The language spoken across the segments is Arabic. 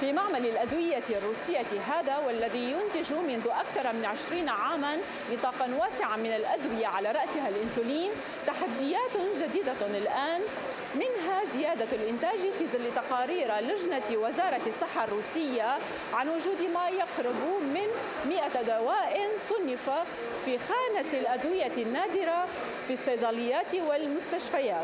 في معمل الأدوية الروسية هذا، والذي ينتج منذ أكثر من 20 عاما نطاقا واسعا من الأدوية على رأسها الإنسولين، تحديات جديدة الآن، منها زيادة الإنتاج في ظل تقارير لجنة وزارة الصحة الروسية عن وجود ما يقرب من 100 دواء صنف في خانة الأدوية النادرة في الصيدليات والمستشفيات.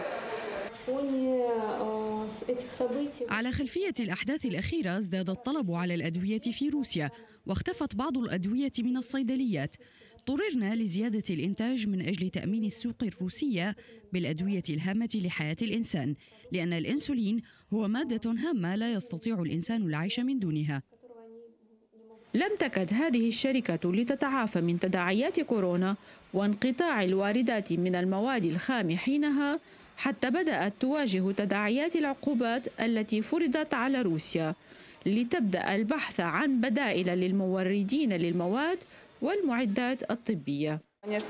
على خلفية الأحداث الأخيرة ازداد الطلب على الأدوية في روسيا، واختفت بعض الأدوية من الصيدليات. اضطررنا لزيادة الإنتاج من أجل تأمين السوق الروسية بالأدوية الهامة لحياة الإنسان، لأن الإنسولين هو مادة هامة لا يستطيع الإنسان العيش من دونها. لم تكد هذه الشركة لتتعافى من تداعيات كورونا وانقطاع الواردات من المواد الخام حينها، حتى بدأت تواجه تداعيات العقوبات التي فرضت على روسيا، لتبدأ البحث عن بدائل للموردين للمواد والمعدات الطبية.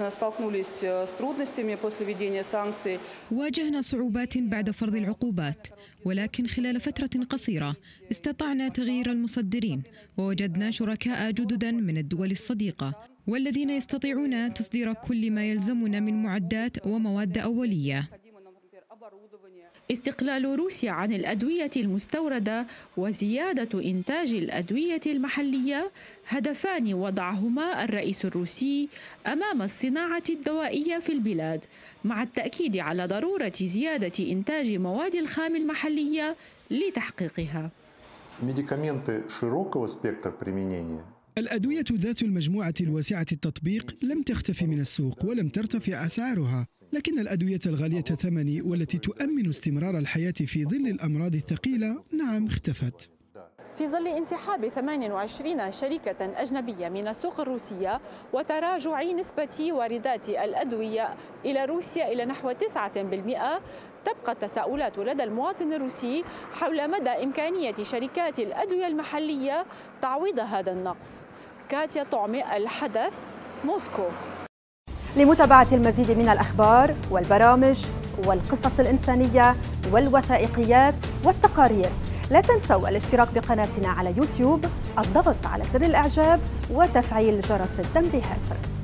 واجهنا صعوبات بعد فرض العقوبات، ولكن خلال فترة قصيرة استطعنا تغيير المصدرين، ووجدنا شركاء جددا من الدول الصديقة والذين يستطيعون تصدير كل ما يلزمنا من معدات ومواد أولية. استقلال روسيا عن الأدوية المستوردة وزيادة إنتاج الأدوية المحلية هدفان وضعهما الرئيس الروسي أمام الصناعة الدوائية في البلاد، مع التأكيد على ضرورة زيادة إنتاج مواد الخام المحلية لتحقيقها. الأدوية ذات المجموعة الواسعة التطبيق لم تختفي من السوق ولم ترتفع أسعارها، لكن الأدوية الغالية الثمن والتي تؤمن استمرار الحياة في ظل الأمراض الثقيلة نعم اختفت. في ظل انسحاب 28 شركة أجنبية من السوق الروسية وتراجع نسبة واردات الأدوية إلى روسيا إلى نحو 9%، تبقى التساؤلات لدى المواطن الروسي حول مدى إمكانية شركات الأدوية المحلية تعويض هذا النقص. كاتيا طعمي، الحدث، موسكو. لمتابعة المزيد من الأخبار والبرامج والقصص الإنسانية والوثائقيات والتقارير، لا تنسوا الاشتراك بقناتنا على يوتيوب، الضغط على زر الإعجاب وتفعيل جرس التنبيهات.